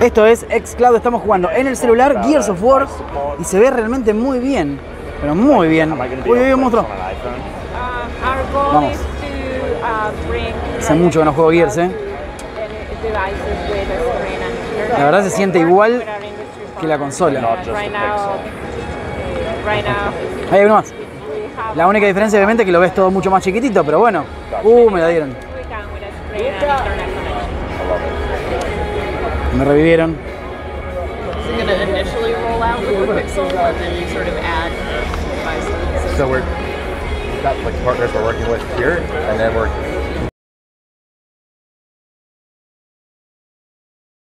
Esto es xCloud, estamos jugando en el celular Gears of War y se ve realmente muy bien, pero muy bien. Uy, uy, un monstruo. Vamos. Hace mucho que no juego Gears, La verdad se siente igual que la consola. Ahí hay uno más. La única diferencia obviamente es que lo ves todo mucho más chiquitito, pero bueno. Me la dieron. Me revivieron. So we've got like partners we're working with here, and then we're